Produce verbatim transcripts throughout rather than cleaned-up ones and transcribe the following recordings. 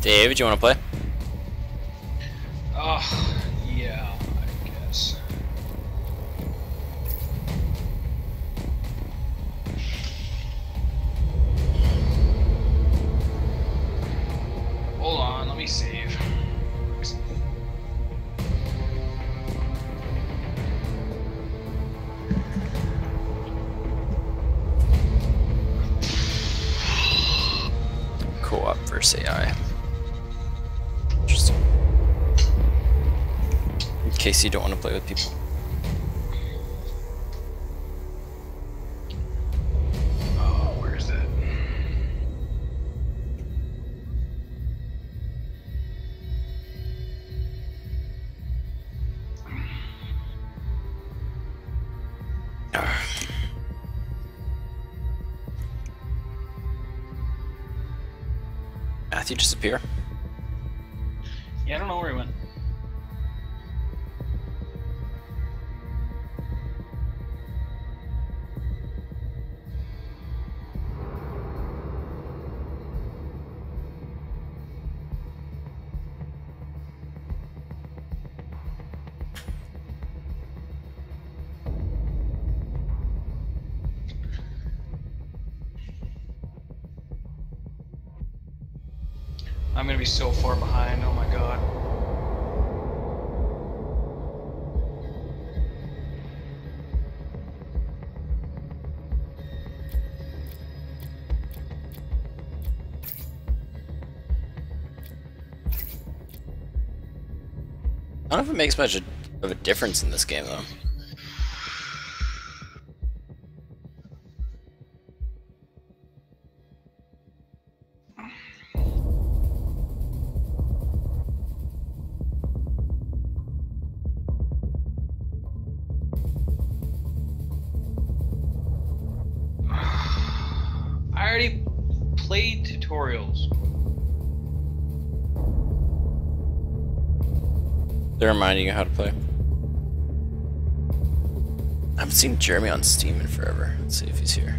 David, you want to play? Oh, yeah, I guess. Hold on, let me save. Co-op versus A I. Interesting. In case you don't want to play with people. Oh, where is that? Matthew disappear? Yeah, I don't know where he went. I'm gonna be so far behind, oh my god. I don't know if it makes much of a difference in this game, though. I already played tutorials. They're reminding you how to play. I haven't seen Jeremy on Steam in forever. Let's see if he's here.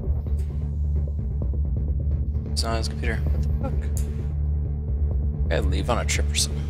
He's not on his computer. What the fuck? Gotta leave on a trip or something.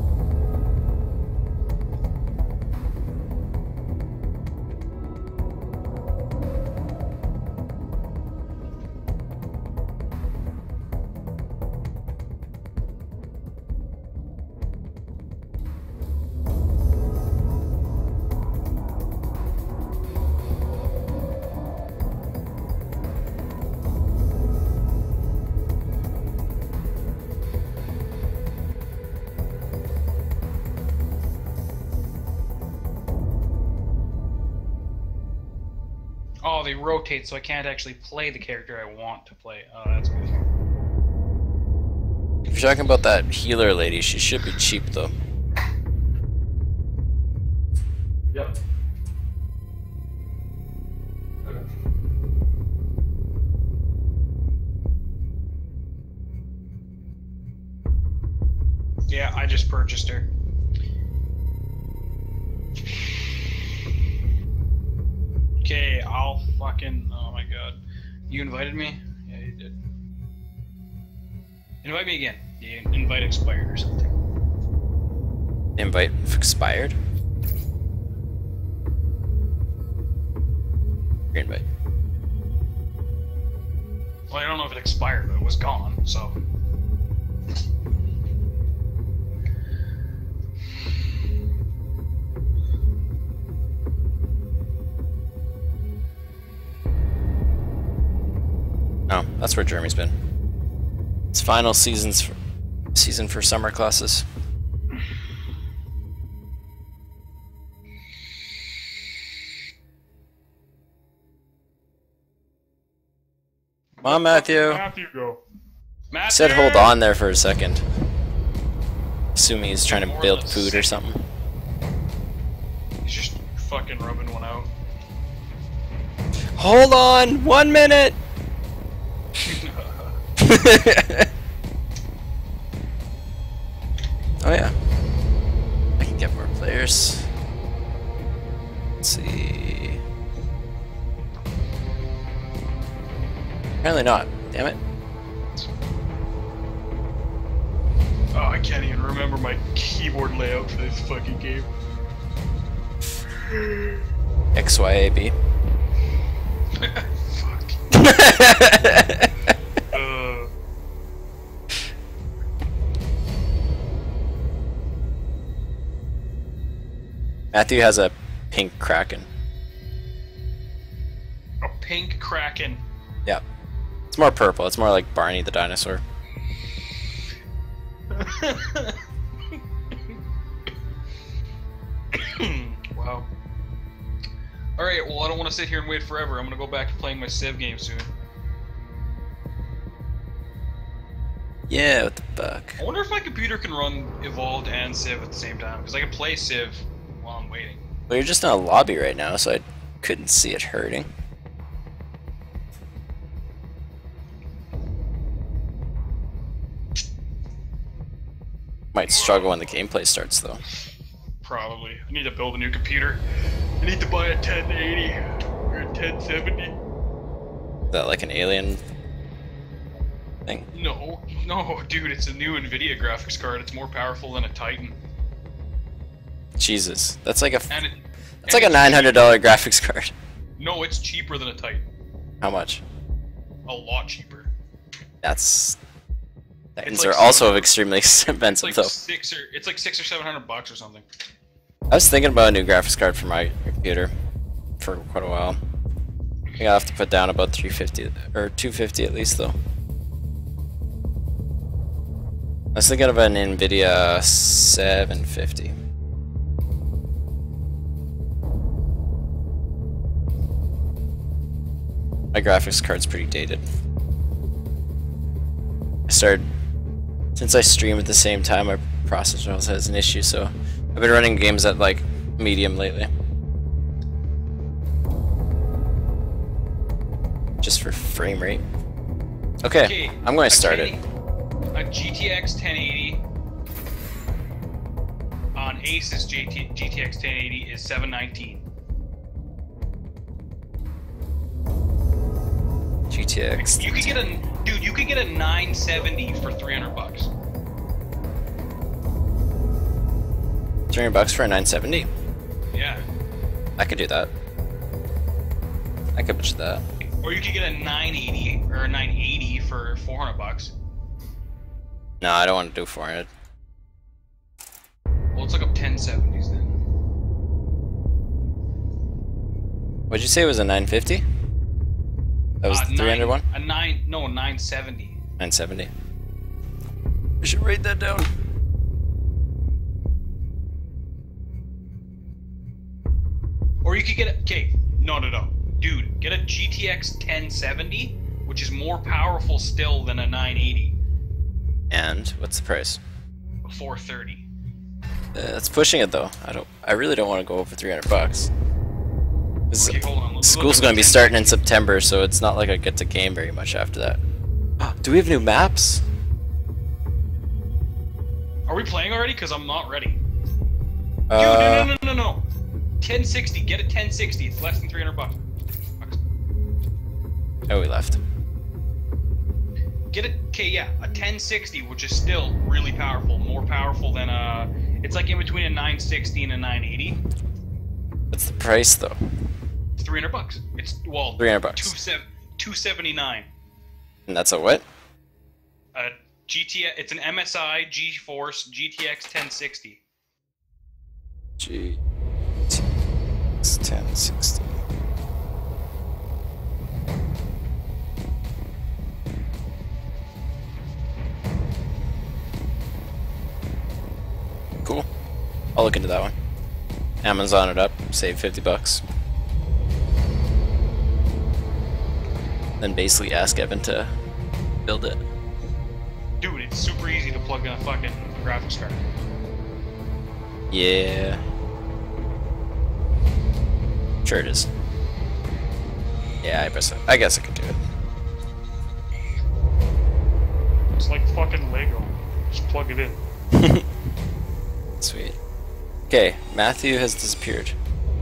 Oh, they rotate, so I can't actually play the character I want to play. Oh, that's good. If you're talking about that healer lady, she should be cheap, though. Yep. Yeah, I just purchased her. Okay, I'll fucking... Oh my god. You invited me? Yeah, you did. Invite me again. The invite expired or something. Invite expired? Your invite. Well, I don't know if it expired, but it was gone, so... Oh, that's where Jeremy's been. It's final seasons for, season for summer classes. Come on, Matthew. Matthew, go. Matthew! Said hold on there for a second. Assuming he's trying to build food or something. He's just fucking rubbing one out. Hold on! One minute! Oh yeah. I can get more players. Let's see. Apparently not. Damn it. I can't even remember my keyboard layout for this fucking game. X Y A B. Fuck. uh. Matthew has a pink kraken. A pink kraken. Yeah. It's more purple. It's more like Barney the dinosaur. Wow. Alright, well I don't want to sit here and wait forever. I'm gonna go back to playing my Civ game soon. Yeah, what the fuck? I wonder if my computer can run Evolved and Civ at the same time, because I can play Civ while I'm waiting. Well, you're just in a lobby right now, so I couldn't see it hurting. Might struggle when the gameplay starts, though. Probably. I need to build a new computer. I need to buy a ten eighty or a ten seventy. Is that like an alien thing? No, no, dude, it's a new NVIDIA graphics card. It's more powerful than a Titan. Jesus, that's like a And it, that's like a nine hundred dollar graphics card. No, it's cheaper than a Titan. How much? A lot cheaper. That's Titans like are also seven- extremely expensive, It's like though. six or it's like six or seven hundred bucks or something. I was thinking about a new graphics card for my computer for quite a while. I think I'll have to put down about three fifty or two fifty at least, though. I was thinking of an NVIDIA seven fifty. My graphics card's pretty dated. I started, since I stream at the same time, my processor also has an issue, so I've been running games at like medium lately. Just for frame rate. Okay, Okay, I'm going a to start it. ten A G T X ten eighty on Asus G T G T X ten eighty is seven nineteen. G T X. You could get a dude. You could get a nine seventy for three hundred bucks. three hundred bucks for a nine seventy? Yeah. I could do that. I could pitch that. Or you could get a nine eighty or a nine eighty for four hundred bucks. No, I don't want to do four hundred. Well, let's look up ten seventies then. What'd you say it was a nine fifty? That was Uh, the three hundred nine- one? A nine, no, nine seventy. nine seventy. I should write that down. Or you could get a, okay, no, no, no. Dude, get a G T X ten seventy, which is more powerful still than a nine eighty. And what's the price? four thirty. Uh, that's pushing it though. I don't. I really don't want to go over three hundred bucks. This Okay, hold on. Let's look school's up going to be the starting in ten sixty. September, so it's not like I get to game very much after that. Do we have new maps? Are we playing already? Because I'm not ready. Dude, Uh, no, no, no, no, no. ten sixty. Get a ten sixty. It's less than three hundred bucks. Oh, we left. Get a, okay, yeah, a ten sixty, which is still really powerful. More powerful than a, it's like in between a nine sixty and a nine eighty. What's the price though? It's three hundred bucks. It's, well, three hundred bucks. two sev- two seventy-nine. And that's a what? A G T X, it's an M S I GeForce G T X ten sixty. G T X ten sixty. Cool. I'll look into that one. Amazon it up, save fifty bucks. Then basically ask Evan to build it. Dude, it's super easy to plug in a fucking graphics card. Yeah. Sure it is. Yeah, I guess I, I guess I could do it. It's like fucking Lego. Just plug it in. Sweet. Okay, Matthew has disappeared.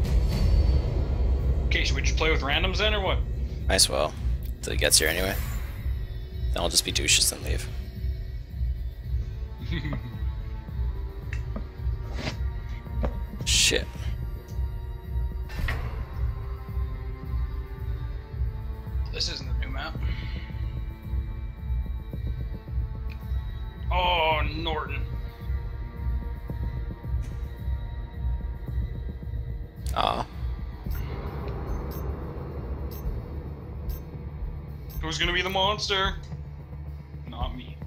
Okay, should we just play with randoms then, or what? Might as well. Till he gets here anyway. Then I'll just be douches and leave. Shit. This isn't the new map. Oh, Norton. Aw. Who's gonna be the monster? Not me.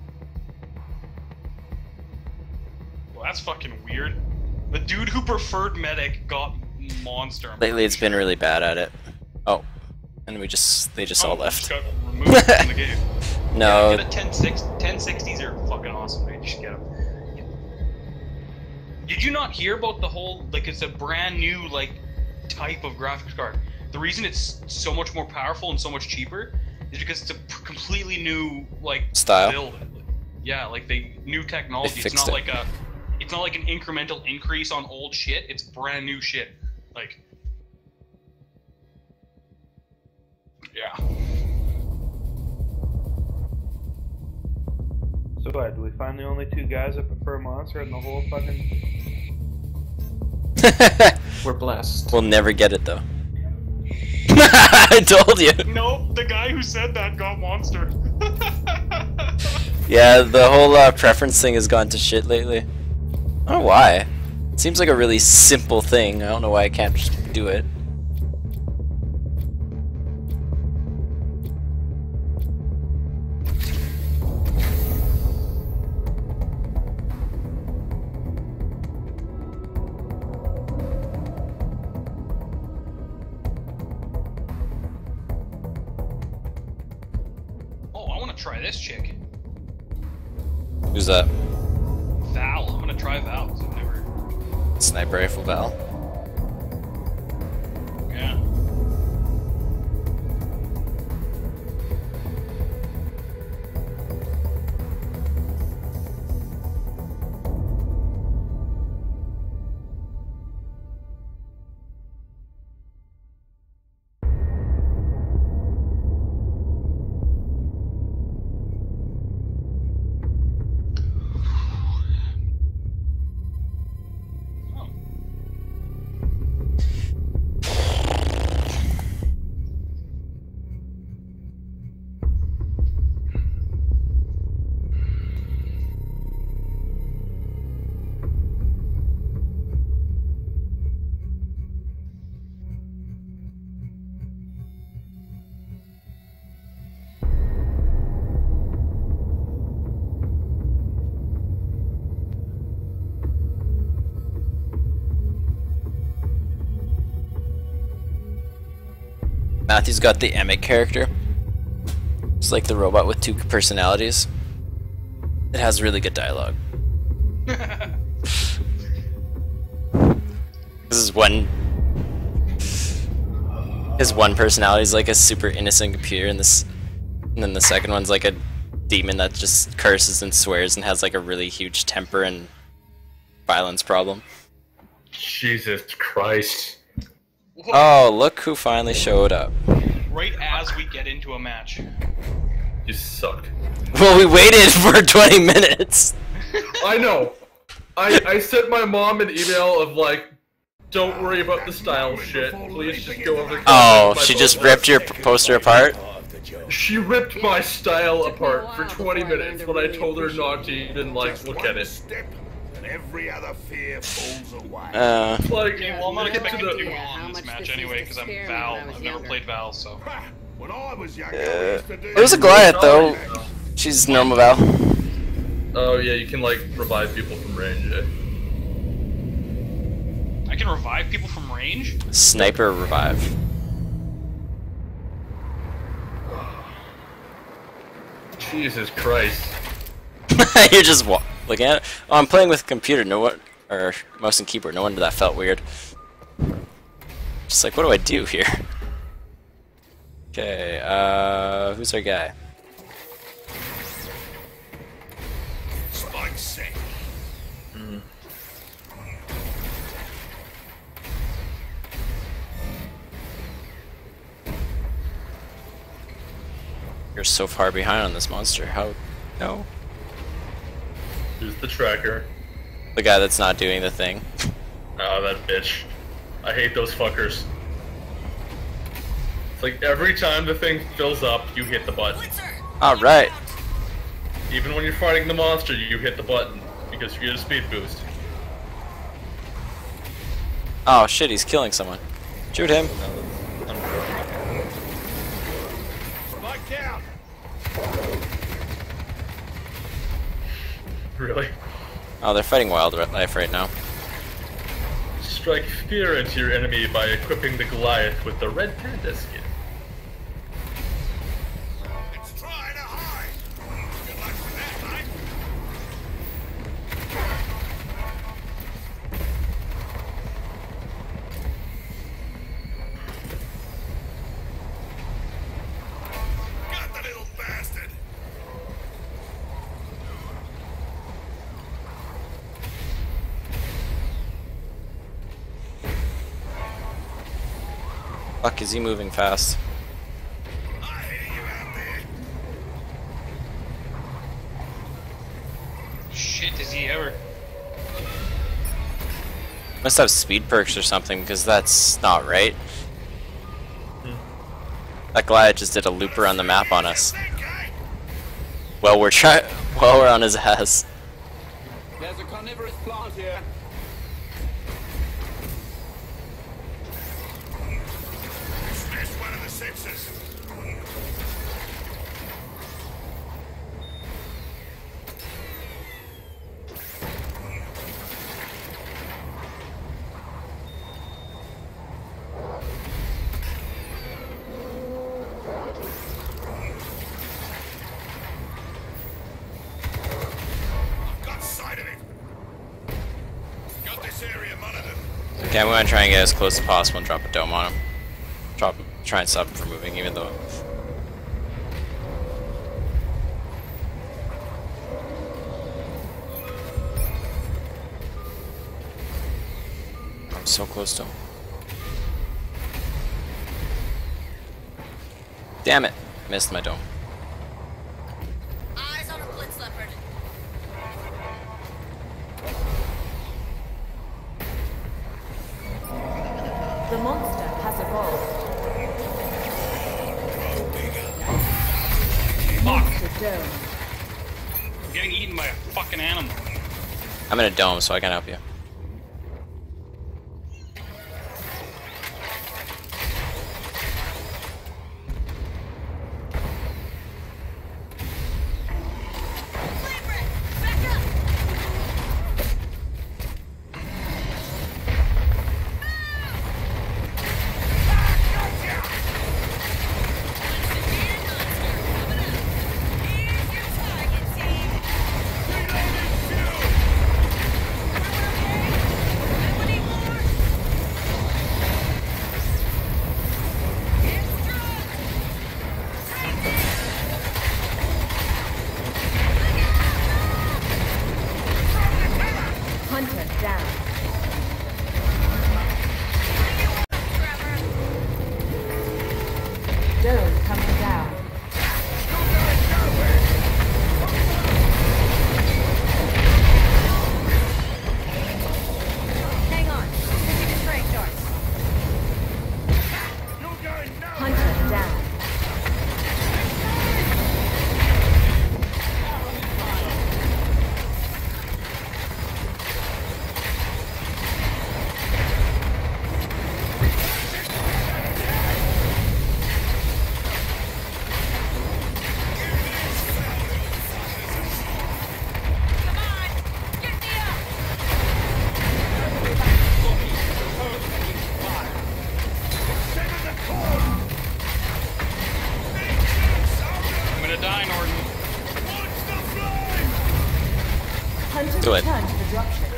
Well, that's fucking weird. The dude who preferred medic got monster. Lately, it's been really bad at it. Oh, and we just they just oh, all left. Just got removed from the game. No. Yeah, get a ten sixty, ten sixties are fucking awesome, dude. You should get them. Did you not hear about the whole, like, it's a brand new, like, type of graphics card. The reason it's so much more powerful and so much cheaper is because it's a completely new, like, style. build. Yeah, like, they new technology. They it's not it. like a, it's not like an incremental increase on old shit. It's brand new shit. Like, yeah. So what, do we find the only two guys that prefer Monster in the whole fucking... We're blessed. We'll never get it though. I told you. Nope, the guy who said that got monster. Yeah, the whole uh, preference thing has gone to shit lately. I don't know why. It seems like a really simple thing. I don't know why I can't just do it. Try this chick. Who's that? Val. I'm gonna try Val because I've never. Sniper rifle Val. Yeah. Matthew's got the Emmett character. It's like the robot with two personalities. It has really good dialogue. This is one. His one personality is like a super innocent computer, and this, and then the second one's like a demon that just curses and swears and has like a really huge temper and violence problem. Jesus Christ. Oh, look who finally showed up. Right as we get into a match. You suck. Well, we waited for twenty minutes. I know. I I sent my mom an email of like, don't worry about the style shit. Please just go over. Oh, she just ripped your poster apart? She ripped my style apart for twenty minutes when I told her not to even like look at it. Every other fear falls away. Uh, like, Okay, well, I'm not get to expecting to the- do well in this match anyway, because I'm Val. I've never played Val, so. When I was younger, uh, I used to do it was a Goliath though. She's normal Val. Oh yeah, you can like revive people from range. Eh? I can revive people from range? Sniper revive. Jesus Christ. You're just wa looking at it. Oh, I'm playing with a computer. No one, or mouse and keyboard. No wonder that felt weird. Just like, what do I do here? Okay, uh, who's our guy? Spike set. Mm. You're so far behind on this monster. How? No. Here's the tracker. The guy that's not doing the thing. Ah, that bitch. I hate those fuckers. It's like every time the thing fills up, you hit the button. Alright. Even when you're fighting the monster, you hit the button because you get a speed boost. Oh shit, he's killing someone. Shoot him. Spike down. Really? Oh, they're fighting wildlife right now. Strike fear into your enemy by equipping the Goliath with the red panda skin. It's trying to hide. Good luck with that, mate. Got the little bastard. Fuck, is he moving fast? I hear you out there. Shit, does he ever? Must have speed perks or something, because that's not right. That Goliath just did a loop around the map on us. Well, we're trying. Well, we're on his ass. There's a carnivorous plant here. Smash one of the sensors. I've got sight of it. Got this area monitored. Okay, I'm gonna try and get as close as possible and drop a dome on him. Drop him. Try and stop him from moving, even though. I'm so close to him. Damn it! Missed my dome. Eyes on a blitz leopard. The monster has evolved. Monster dome. I'm getting eaten by a fucking animal. I'm in a dome, so I can help you. Back up! Hunter down. Dome coming down. Hang on. Busy destroying darts. Hunter down. Come on! Get me up! I'm gonna die, Norton. Hunter Do it. return to the dropship.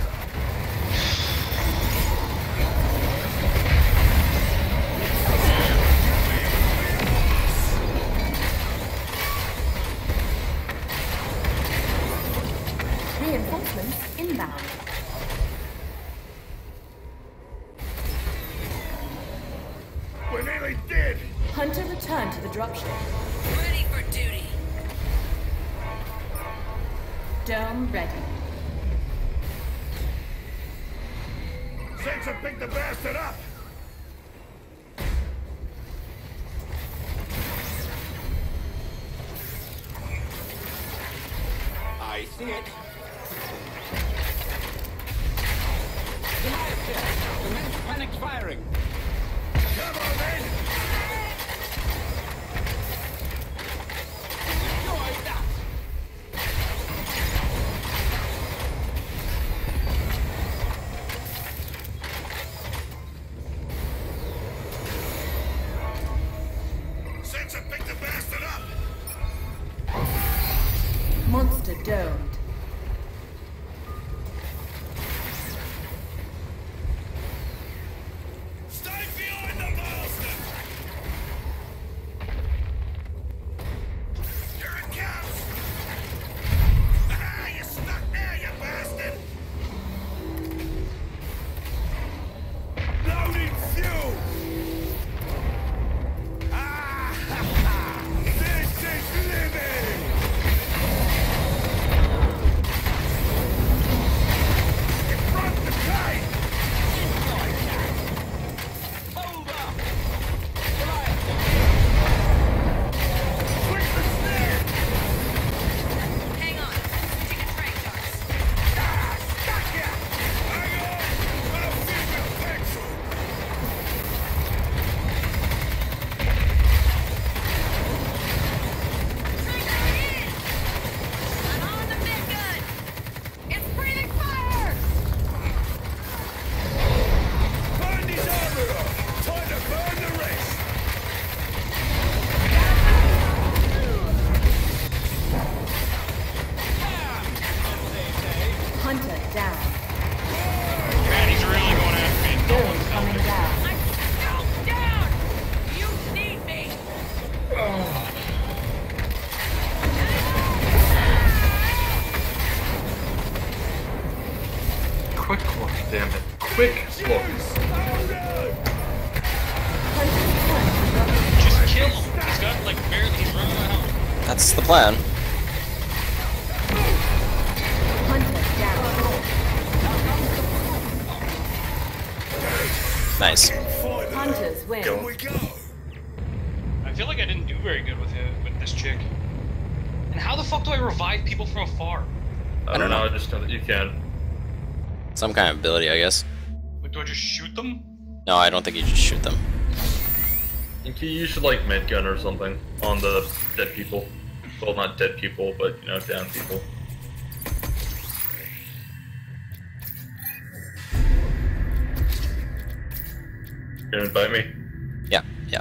Reinforcements inbound. We're nearly dead. Hunter return to the dropship. Ready for duty. Dome ready. Sensor picked the bastard up! I see it. Goliath here. Commence panic firing. Come on, then! Destroy that. Sensor picked the bastard up! Monster domed. Stay behind the bastard! Here it comes! Ah, you stuck there, you bastard! Loading fuel! Ah, ha, ha. This is living! Front the kite! Hold up. Goliath here. Quick the snare! Hang on. Switching to trajectories. Ah, stuck ya! Hang on! I'll give you a pencil! I'm on the mid gun. It's breathing fire. Burn his armor off! Time to burn the rest! Hunter down. Man, he's really going after me. No Dome one's coming helping. down. I'm still down. You need me. Quick look, damn it. Quick look. Just kill him. He's got like barely. He's running out of health. That's the plan. Hunter down. Nice. Hunters win. Kill him. We go! I feel like I didn't do very good with it with this chick. And how the fuck do I revive people from afar? I don't know, I just know that you can. Some kind of ability, I guess. Like, do I just shoot them? No, I don't think you just shoot them. I think you use like medgun or something on the dead people. Well, not dead people, but you know, down people. You gonna invite me? Yeah, yeah.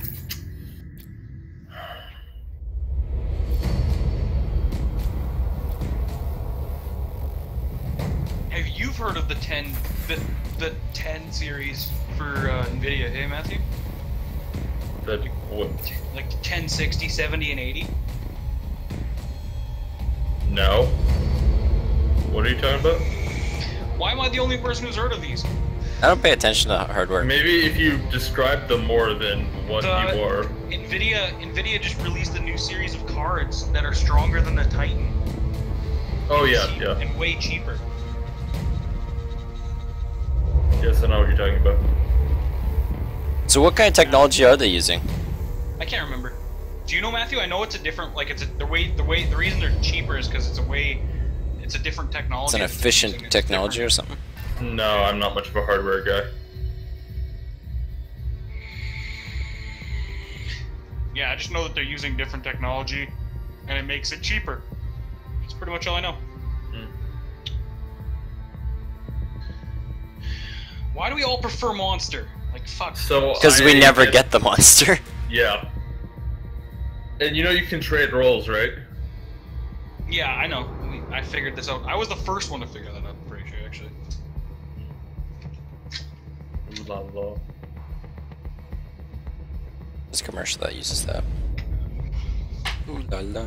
Have you heard of the ten the the ten series for uh, Nvidia? Hey Matthew, That what? like ten sixty, seventy, and eighty. No. What are you talking about? Why am I the only person who's heard of these? I don't pay attention to hardware. Maybe if you describe them more than what The- you are. Nvidia Nvidia just released a new series of cards that are stronger than the Titan. Oh yeah, Cheap- yeah. And way cheaper. Yes, I know what you're talking about. So what kind of technology are they using? I can't remember. Do you know, Matthew? I know it's a different, like it's a, the way the way the reason they're cheaper is because it's a way, it's a different technology. It's an that they're efficient using. It's technology different. or something? No, I'm not much of a hardware guy. Yeah, I just know that they're using different technology, and it makes it cheaper. That's pretty much all I know. Hmm. Why do we all prefer Monster? Like fuck. So Because we I- never get the monster. Yeah. And you know you can trade roles, right? Yeah, I know. I mean, I figured this out. I was the first one to figure that out. I'm pretty sure, actually. Ooh la la. There's a commercial that uses that. Ooh la la.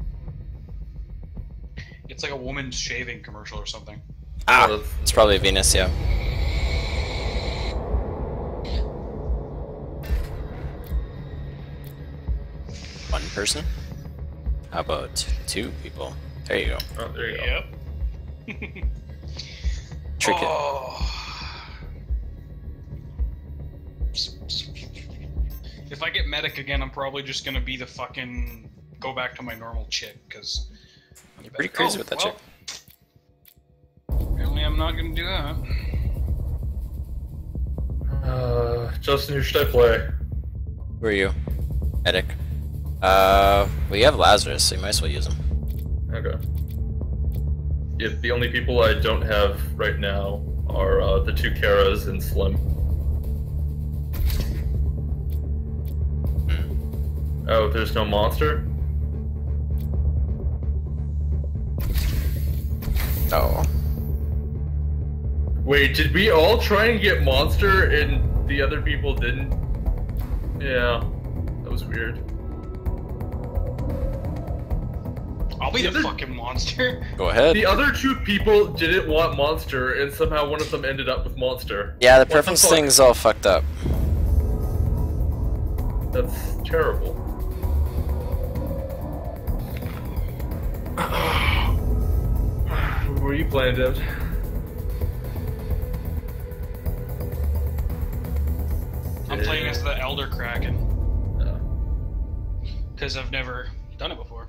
It's like a woman's shaving commercial or something. Ah, that's- it's probably Venus, yeah. One person? How about two people? There you go. Oh, there you go. Yep. Trick it. Oh. If I get medic again, I'm probably just gonna be the fucking go back to my normal chick because You're pretty crazy with that well, chick. Apparently, I'm not gonna do that. Uh, Justin, who should I play? Who are you? Medic. Uh, well, you have Lazarus, so you might as well use him. Okay. If the only people I don't have right now are uh, the two Karas and Slim. Hmm. Oh, there's no monster? Oh. Wait, did we all try and get monster and the other people didn't? Yeah, that was weird. I'll be the, The other- fucking monster. Go ahead. The other two people didn't want monster, and somehow one of them ended up with monster. Yeah, the What preference fuck? thing's all fucked up. That's terrible. Where are you playing, Debs? I'm playing as the Elder Kraken No. because I've never done it before.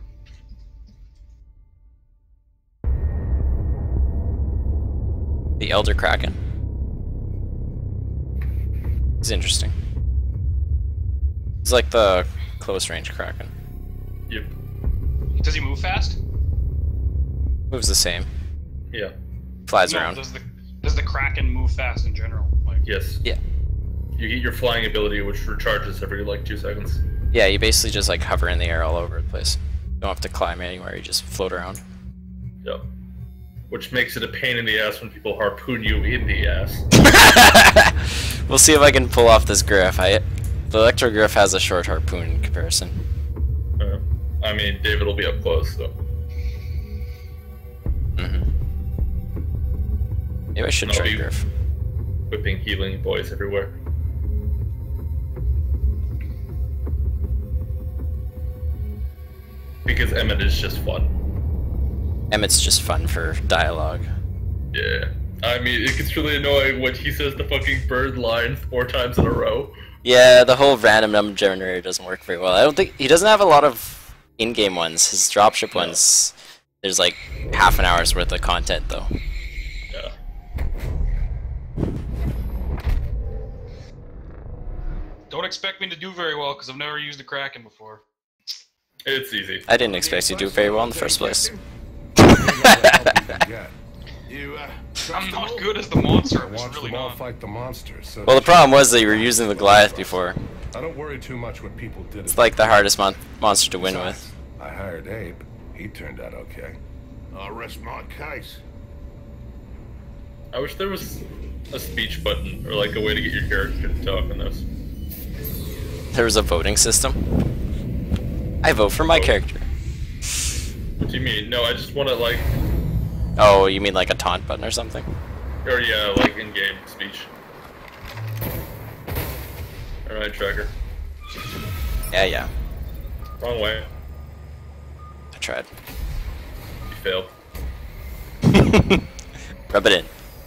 The Elder Kraken. It's interesting. It's like the close range Kraken. Yep. Does he move fast? Moves the same. Yeah. Flies No, around. Does the does the Kraken move fast in general? Like, Yes. Yeah. You get your flying ability, which recharges every like two seconds. Yeah, you basically just like hover in the air all over the place. You don't have to climb anywhere, you just float around. Yep. Which makes it a pain in the ass when people harpoon you in the ass. We'll see if I can pull off this griff. I, the Electro Griff has a short harpoon in comparison. Uh, I mean, David will be up close, so. Mm-hmm. Maybe I should I'll try be- Griff. Whipping healing boys everywhere. Because Emmett is just fun. Emmett's just fun for dialogue. Yeah. I mean, it gets really annoying when he says the fucking bird line four times in a row. Yeah, the whole random number generator doesn't work very well. I don't think he doesn't have a lot of in-game ones. His dropship ones, there's like half an hour's worth of content though. Yeah. don't expect me to do very well because I've never used the Kraken before. It's easy. I didn't expect you to do very well in the first place. You, uh, I'm not good as the monster. I'm just Watch really them all not. fight the monsters. So Well, the that problem was that you were using the Goliath before. I don't worry too much what people did. It's like the hardest mon monster to win with. I hired Abe. He turned out okay. I'll rest my case. I wish there was a speech button or like a way to get your character to talk in this. There was a voting system. I vote for my character. What do you mean? No, I just want to like, Oh, you mean like a taunt button or something? or yeah, like in-game speech. Alright, tracker. Yeah, yeah. Wrong way. I tried. You failed. Rub it in.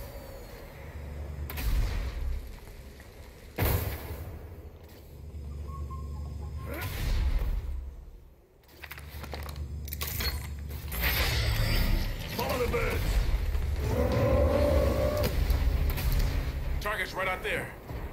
Follow the birds. Target's right out there.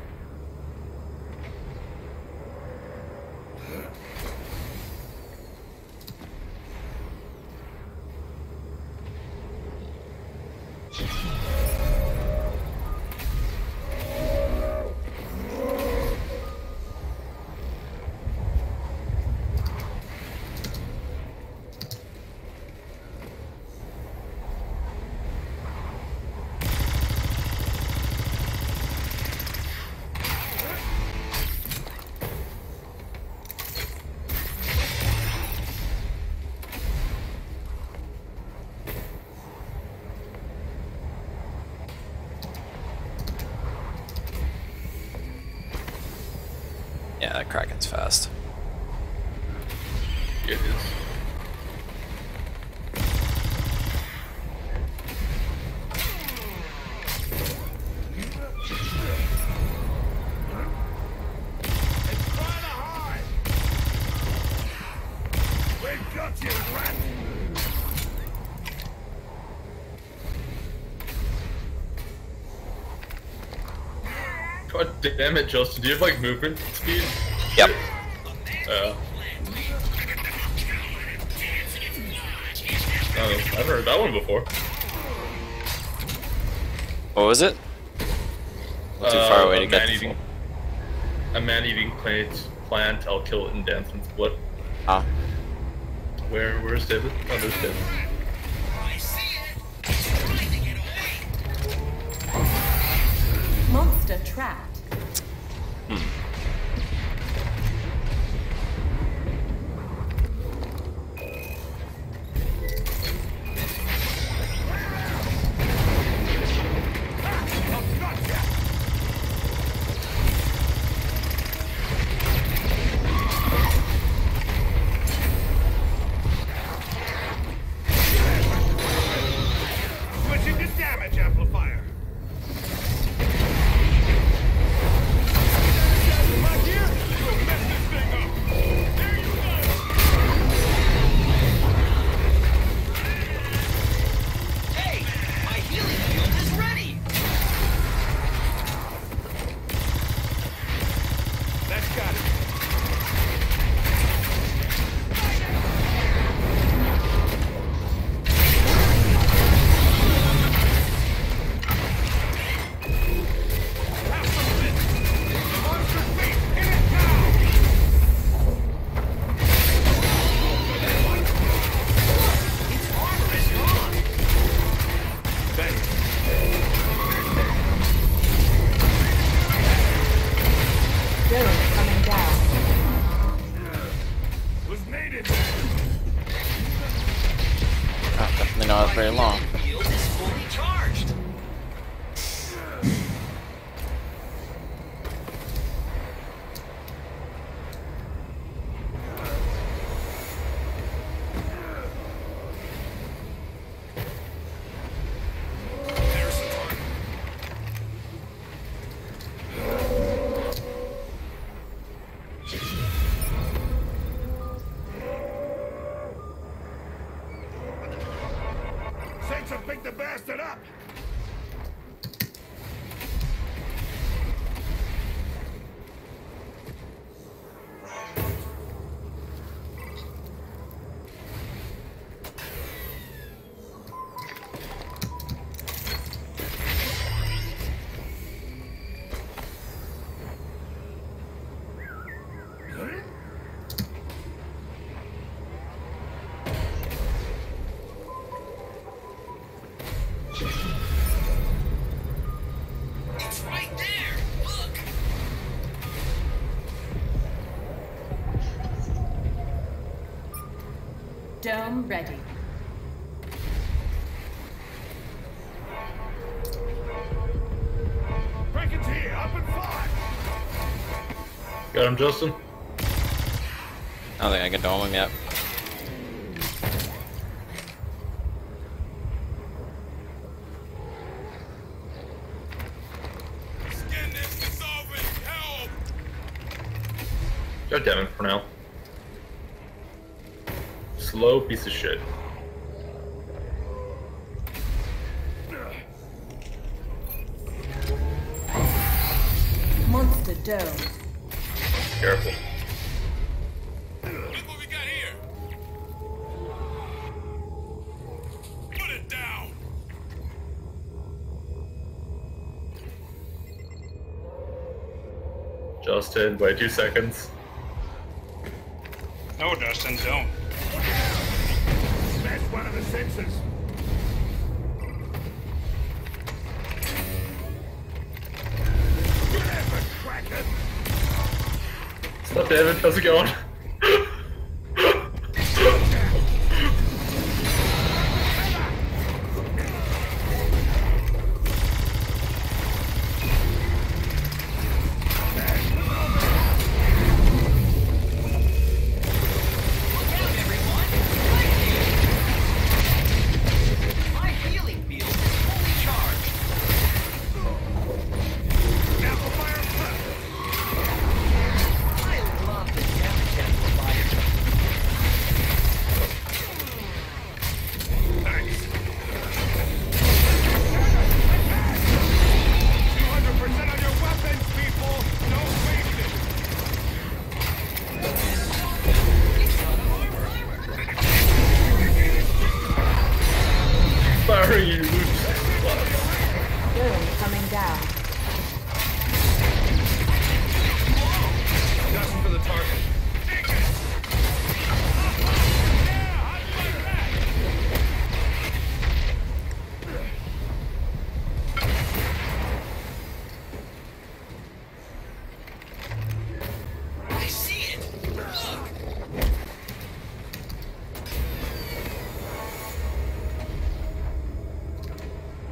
Yeah, that Kraken's fast. It is. got you, rat! God damn it, Justin. Do you have like movement speed? Yep. Uh, oh, I've never heard that one before. What was it? Not too far Uh, away a to get man the eating, a man-eating plant. Plant. I'll kill it and dance and split. Ah. Where? Where's David? Oh, there's David. I see it. Trying to get away. Monster trapped. Switching to damage amplifier. Back here, you'll mess this thing up. There you go. Hey, my healing field is ready. That's got it. Have some of this. Monster feet, hit it now. Its armor is gone. Thanks. Dome coming down. Was needed. Oh, definitely not very long. Field is fully charged. There's the target. Saints have picked the bastard up. It's right there. Look. Dome ready. Kraken's here, up in five. Got him, Justin. I don't think I can dome him yet. Skin is dissolving. Help. God damn it, for now. Slow piece of shit. Monster dome. Careful. Look what we got here. Put it down. Justin, wait two seconds. No, Dustin, don't. Smash one of the sensors. Good effort, Kraken. What's up, David? How's it going? Look out, everyone. Right here. My healing field is fully charged. Amplifier flip. I love the damage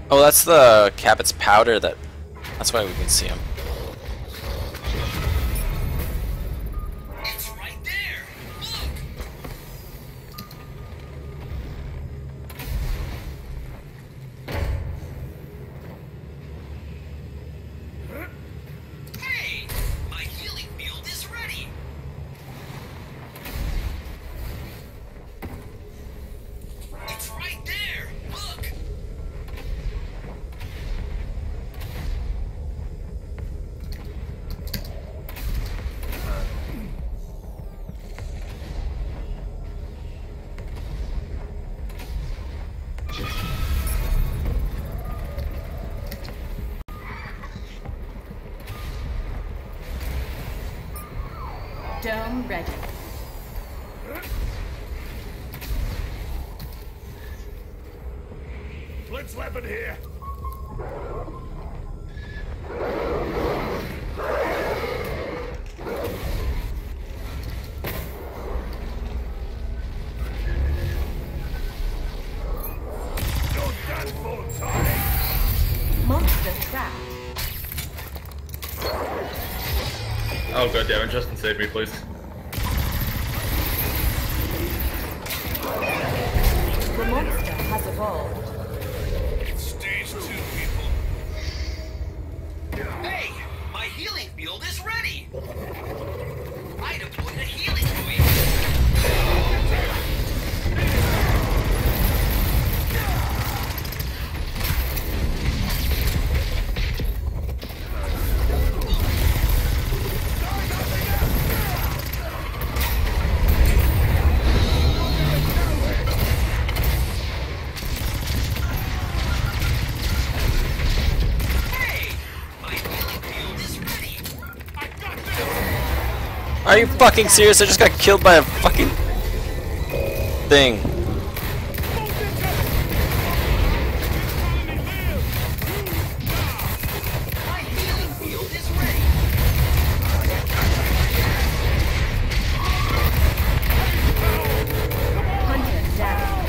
Oh, that's the Cabot's powder that. That's why we can see him. It's right there. Look. Hey, my healing field is ready. It's right there. Look. Dome ready. Blitz weapon here. You're done for, Tony. Monster trapped. Oh god damn it, Justin save me please. The monster has evolved. Stage two, people. Hey, my healing field is ready. I deployed a healing buoy. Hey, my healing field is ready. I got this. Are you fucking serious? I just got killed by a fucking thing. My healing field is ready. Hunter down.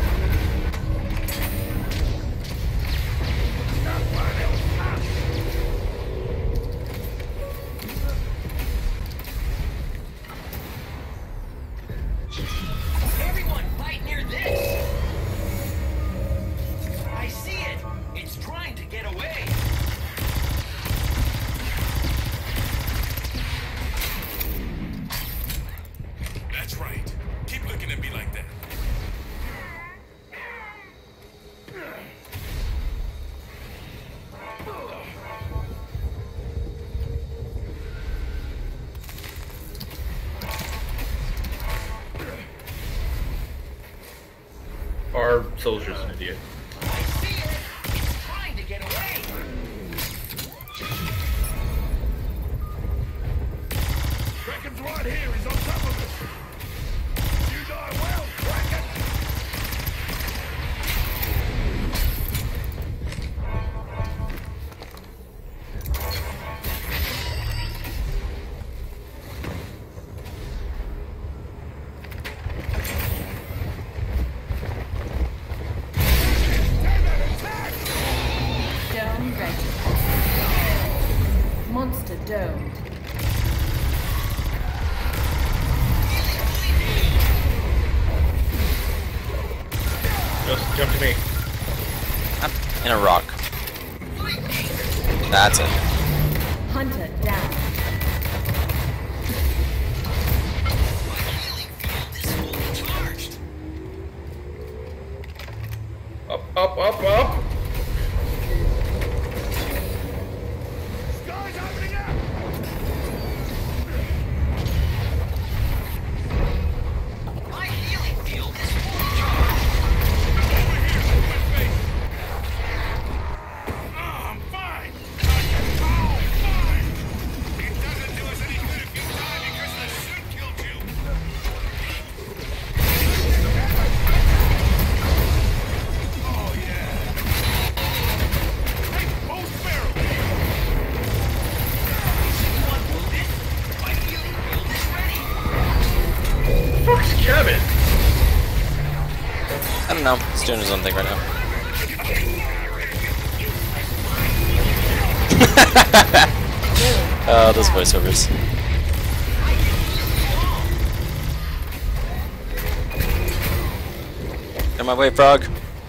Everyone fight near this. I see it. It's trying to get away. That's right. Keep looking at me like that. Our soldier's an idiot. I see it. It's trying to get away. Kraken's right here. He's on top of us. You die well, Kraken. Dome ready. Monster domed. Just jump to me. I'm in a rock. That's it. Hunter down. My healing field is fully charged. Up, up, up, up! Sky's opening up. My healing field is fully charged. Over here, with me. Ah, I'm fine. Oh, fine. It doesn't do us any good if you die because the suit killed you. Oh yeah. Hey, both barrels. Anyone wounded? My healing field is ready. Fuck's Kevin! I don't know. He's doing his own thing right now. Oh, those voiceovers. Get my way, frog.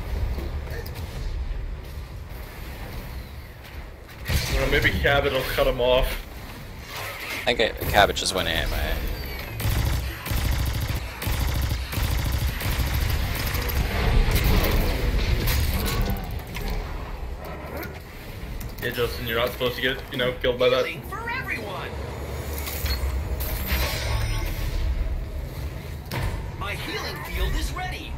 Well, maybe Cabot will cut him off. I think it, Cabot just went in, man. Yeah, Justin, you're not supposed to get, you know, killed by that. Healing for everyone. My healing field is ready.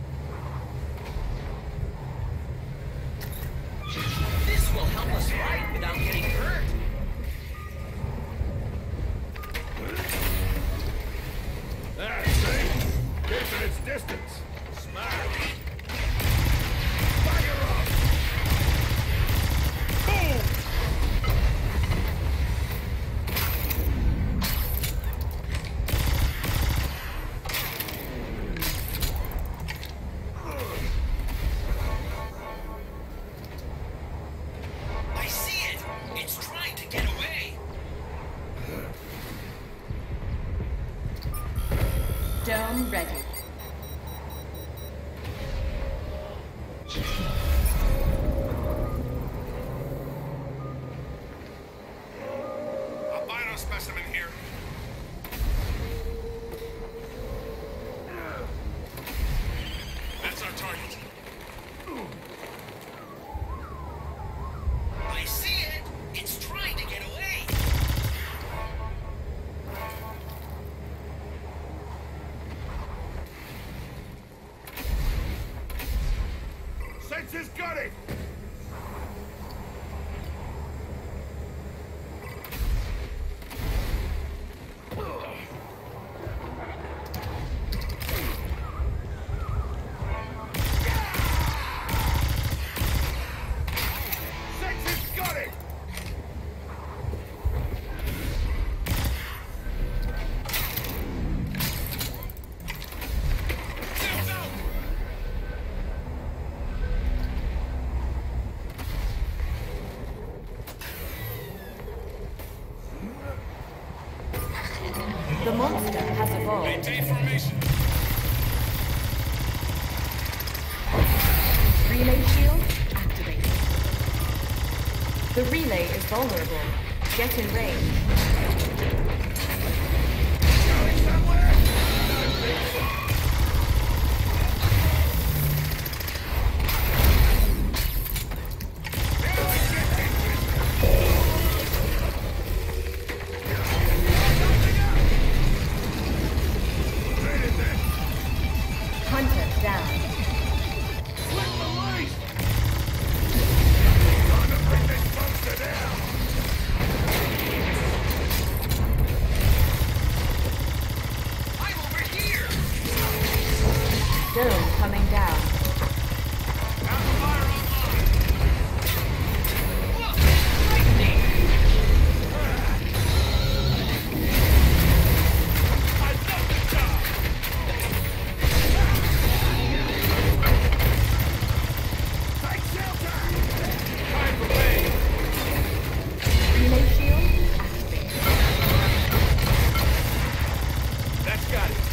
This will help us fight without getting hurt. That's it. Keeping its distance. Smash. Fire up. Boom. I see it. It's trying to get away. Dome ready. Albino specimen here. That's our target. I see it. It's trying to get away. Senses got it. Senses got it. The monster has evolved. Maintain formation. Relay shield activated. The relay is vulnerable. Get in range. Hunter down. Flip the light. Time to bring this monster down. I'm over here. Dome coming down. Amplifier online. Look, lightning. I've done the job. Take shelter. Time for me. Relay shield activated. That's got it.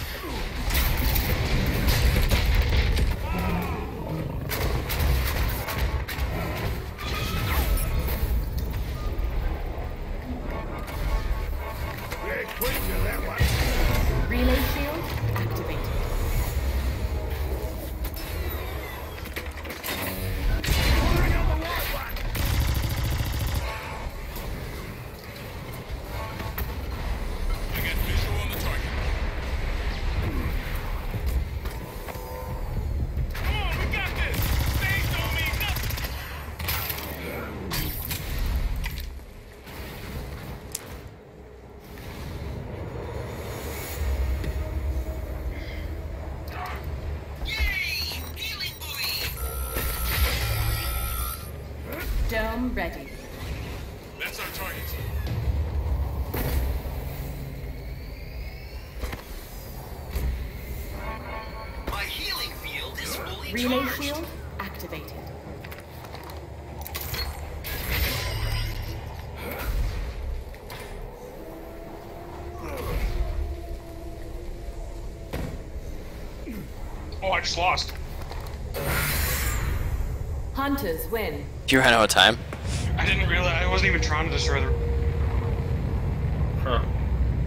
Big creature, that one. Relay shield activated. Firing on the white one. I got visual on the target. Come on, we got this. Stage don't mean nothing. Yay! Healing buoy. Dome ready. That's our target. My healing field is fully Relay charged. shield activated. Oh, I just lost. Hunters win. You ran out of time. I didn't realize I wasn't even trying to destroy the. Huh.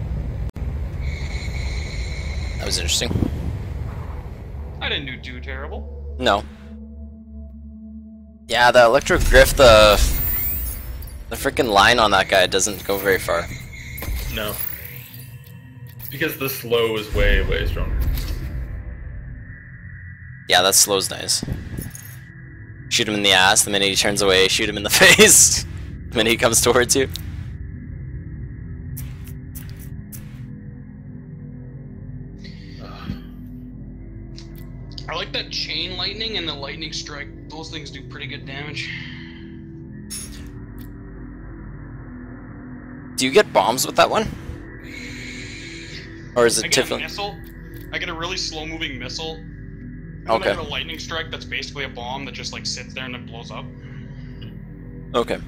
That was interesting. I didn't do too terrible. No. Yeah, the electro griff, the the freaking line on that guy doesn't go very far. No. Because the slow is way, way stronger. Yeah, that slow's nice. Shoot him in the ass, the minute he turns away, shoot him in the face, the minute he comes towards you. I like that chain lightning and the lightning strike. Those things do pretty good damage. Do you get bombs with that one? Or is I it get a different? missile. I get a really slow-moving missile. And Okay. then I get a lightning strike that's basically a bomb that just like sits there and then blows up. Okay.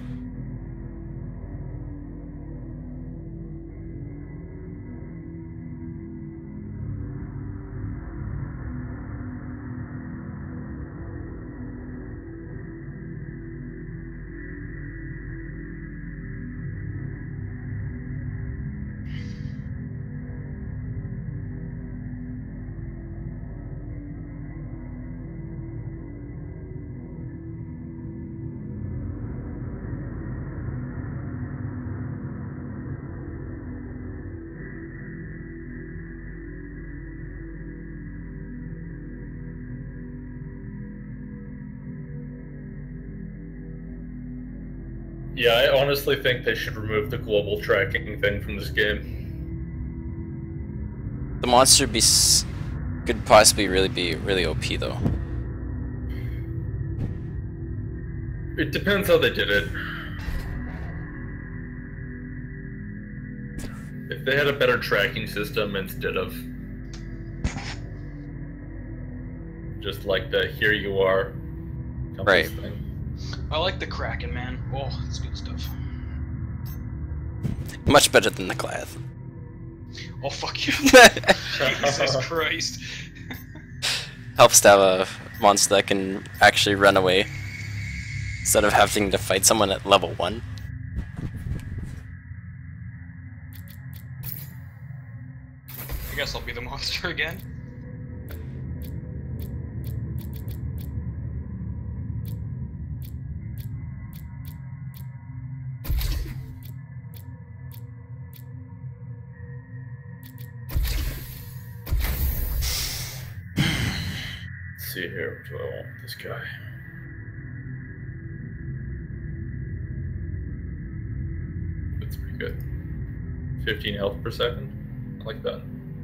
Yeah, I honestly think they should remove the global tracking thing from this game. The monster be s could possibly really be really O P though. It depends how they did it. If they had a better tracking system instead of just like the here you are compass Right. thing. I like the Kraken, man. Oh, that's good stuff. Much better than the Goliath. Oh, fuck you. Jesus Christ. Helps to have a monster that can actually run away instead of having to fight someone at level one. I guess I'll be the monster again. Let's see here, do I want this guy? That's pretty good. fifteen health per second. I like that.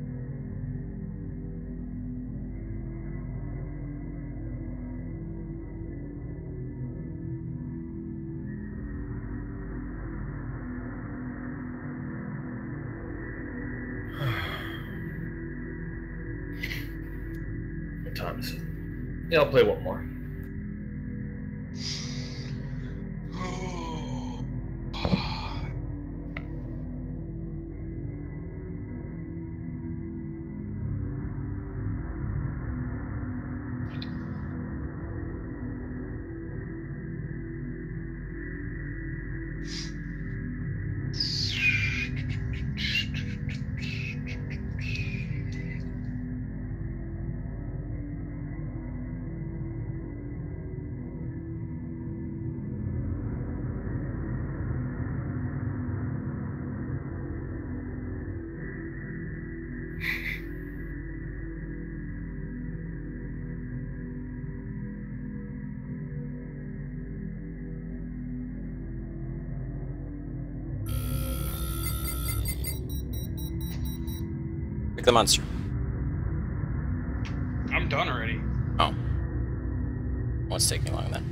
What time is it? Yeah, I'll play one more. Pick the monster. I'm done already. Oh. What's taking long then?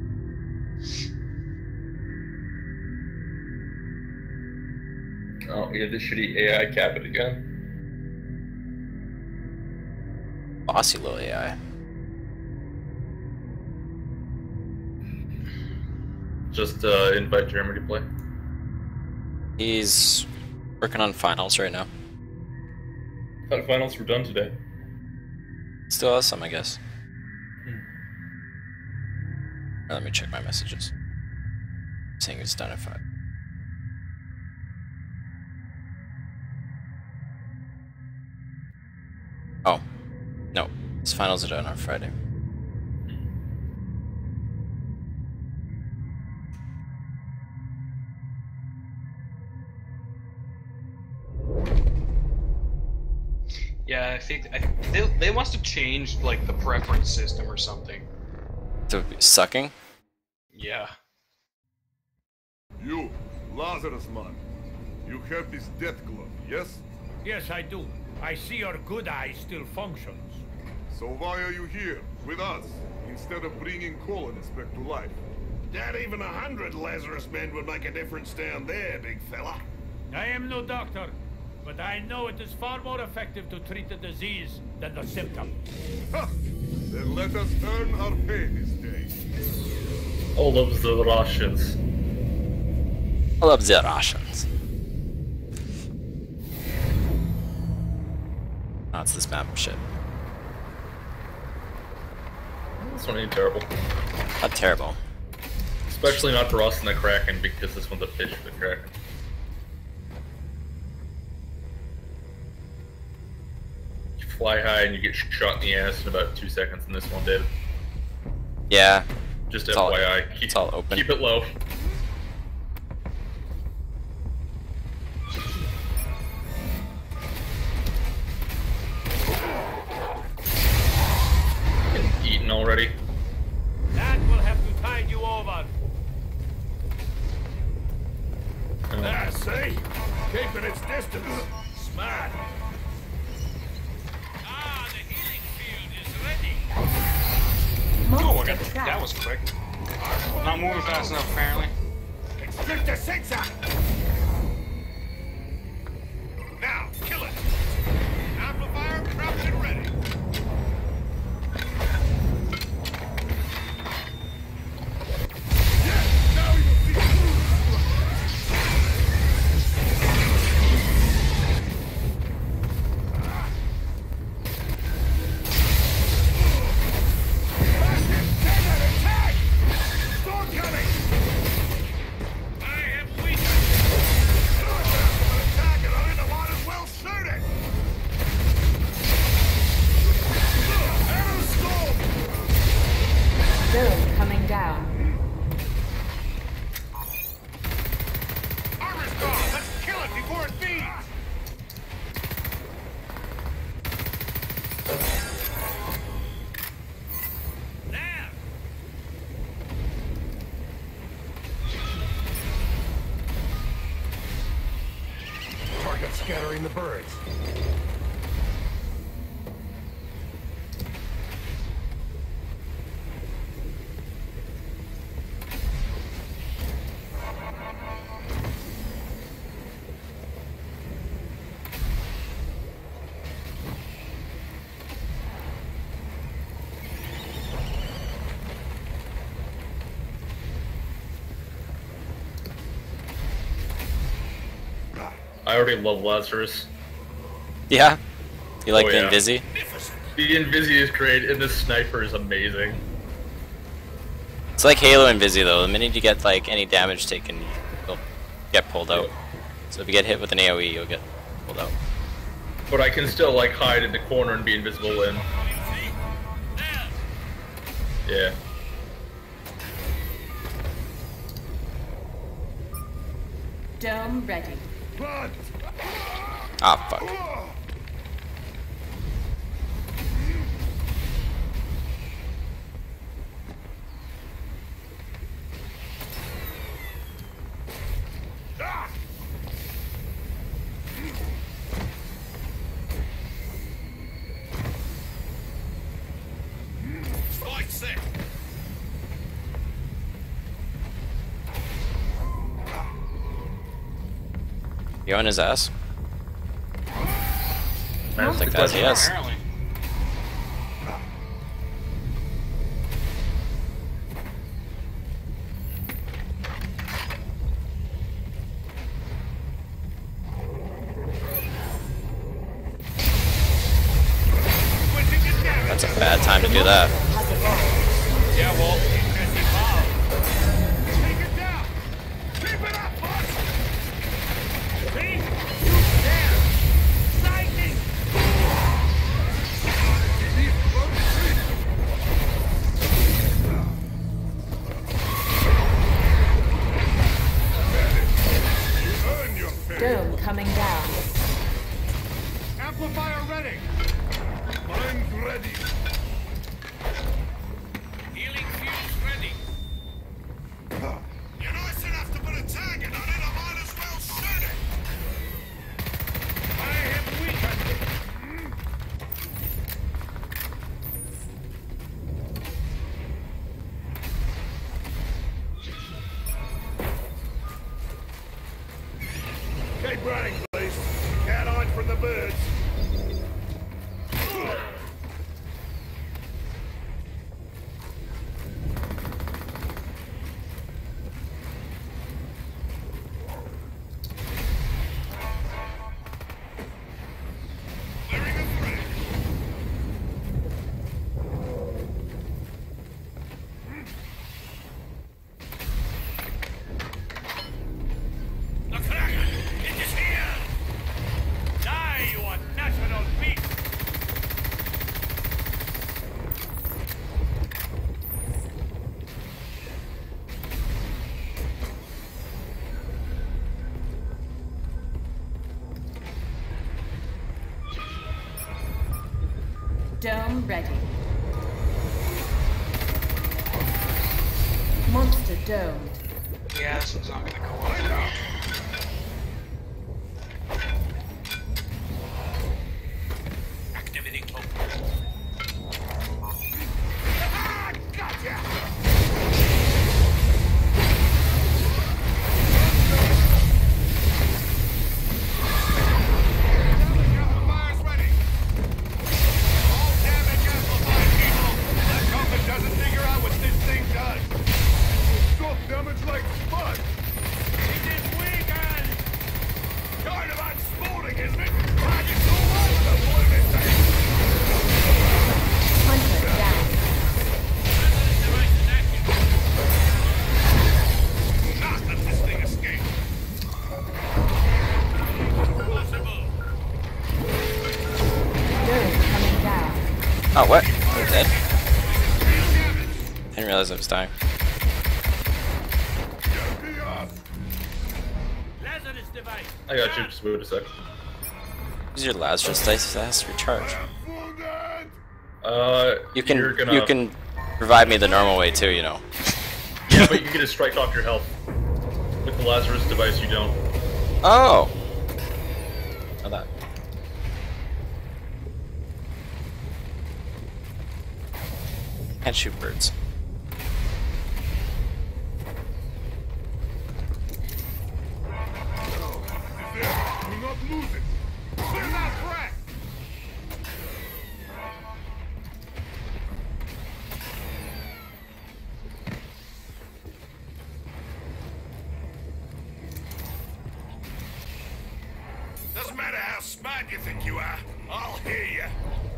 Oh, we had the shitty A I cap it again. Bossy little A I. Just uh, invite Jeremy to play. He's working on finals right now. I thought finals were done today. Still has some, I guess. Or let me check my messages. Saying it's done at five. Oh, no. His finals are done on Friday. Yeah, I think I, they they must have changed like the preference system or something. To be sucking? Yeah. You, Lazarus man. You have this death glove, yes? Yes, I do. I see your good eye still functions. So why are you here, with us, instead of bringing colonists back to life? Not even a hundred Lazarus men would make a difference down there, big fella. I am no doctor, but I know it is far more effective to treat the disease than the symptom. Ha! Then let us earn our pay this day. All of the Russians. I love the Russians. Oh, it's this map shit. This one ain't terrible. Not terrible. Especially not for us in the Kraken, because this one's a fish for the Kraken. You fly high and you get shot in the ass in about two seconds in this one, David. Yeah. Just It's F all- Y I. it's Keep, all open. Keep it low. Getting eaten already. That will have to tide you over. Ah, see? Keeping its distance. Smart. Ah, the healing field is ready. Oh, I got that was quick. Not moving fast enough, apparently. Extractor sensor! Now, kill it! Amplifier prepped and ready. Yeah, now we will see. Storm coming! I have weakened! Attack it on it, the lot is well suited! Arrow storm! Zone coming down. Armor's gone! Let's kill it before it feeds! There. Target scattering the birds. I already love Lazarus. Yeah? You like Oh, the yeah. Invisi? The Invisi is great, and the sniper is amazing. It's like Halo Invisi though. The minute you get like any damage taken, you'll get pulled out. So if you get hit with an AoE, you'll get pulled out. But I can still like hide in the corner and be invisible and yeah. Dome ready. Blood! Ah, fuck. Ah! Fight set! You on his ass? I don't think that's That's yes. Apparently. That's a bad time to do that. Yeah, well, it's evolved. Take it down! Keep it up, boss! See? You there! Lightning! Earn your pay. Dome coming down. Amplifier ready. Mine's ready. Healing fuse ready. You're nice enough to put a target on it, I might as well shoot it. I am weakened. Keep running, please. Can't hide from the birds. Clearing the threat. The Kraken! It is here! Die, you unnatural beast! Dome ready. Monster domed. Yeah, this one's not gonna go well. Activating token. Ah, gotcha! Damage amplifier's ready. All damage amplified, people. That coffin doesn't figure out what this thing does. Soft damage like spud. It is weakened! Kind of unsporting, isn't it? Target's all over the blooming thing. Hunter down. Device is active. Not let this thing escape. Possible. Dome coming down. Oh, what? You're dead? I didn't realize I was dying. Get me up. Lazarus device. I got you. Just wait a sec. Use your Lazarus dice fast recharge. Wounded. Uh, You can You're gonna, you can revive me the normal way too, you know. Yeah, but you get a strike off your health. With the Lazarus device, you don't. Oh. Know that. Can't shoot birds. Do not lose it. Clear that threat. Doesn't matter how smart you think you are. I'll hear you.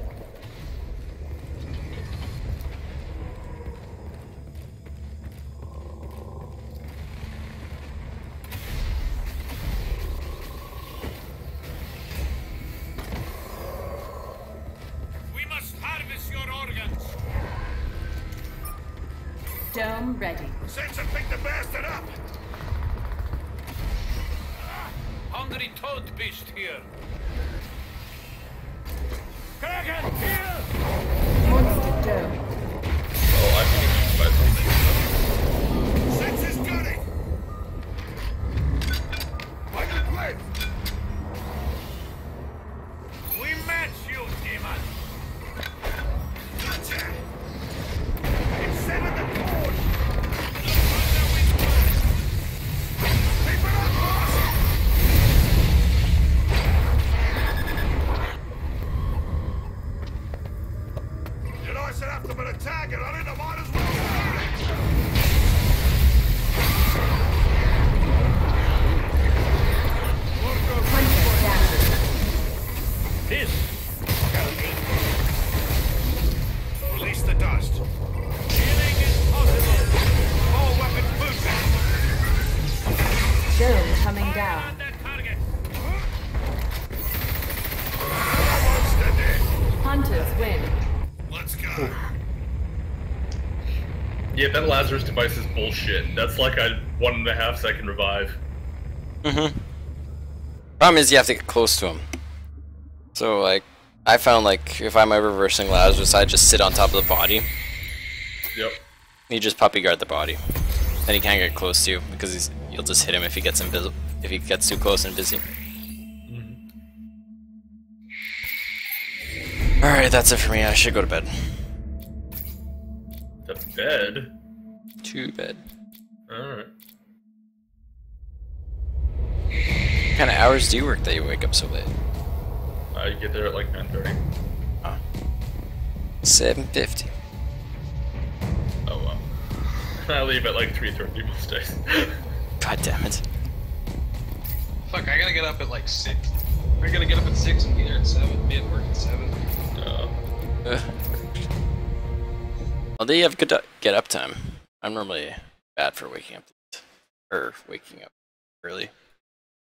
We must harvest your organs. Dome ready. Sensor picked the bastard up. Hungry toad beast here. Kraken, here! Monster dome. Oh, I think it's by something. Sensor's gunning. Like a blade. We match you, demon! Gotcha. It's set in the cord. Keep it up, boss. Did I set up to put a target on it? I might as well shoot Hunter down. This shall be dust. Healing is possible. All weapons movement. Dome coming down. On that target. Steady. Hunters win. Let's go. Yeah, that Lazarus device is bullshit. That's like a one and a half second revive. Mm-hmm. Problem is you have to get close to him. So like, I found like if I'm ever reversing Lazarus, I just sit on top of the body. Yep. You just puppy guard the body. Then he can't get close to you because he's you'll just hit him if he gets invisible. If he gets too close and busy. Mm-hmm. All right, that's it for me. I should go to bed. To bed. To bed. All right. What kind of hours do you work that you wake up so late? I get there at like nine thirty. Oh. seven fifty. Oh well. I leave at like three thirty most days. God damn it. Fuck, I gotta get up at like six. I gotta get up at six and be there at seven. Be at work at seven. Uh, Ugh. Well, they have good get up time. I'm normally bad for waking up late. Or waking up early.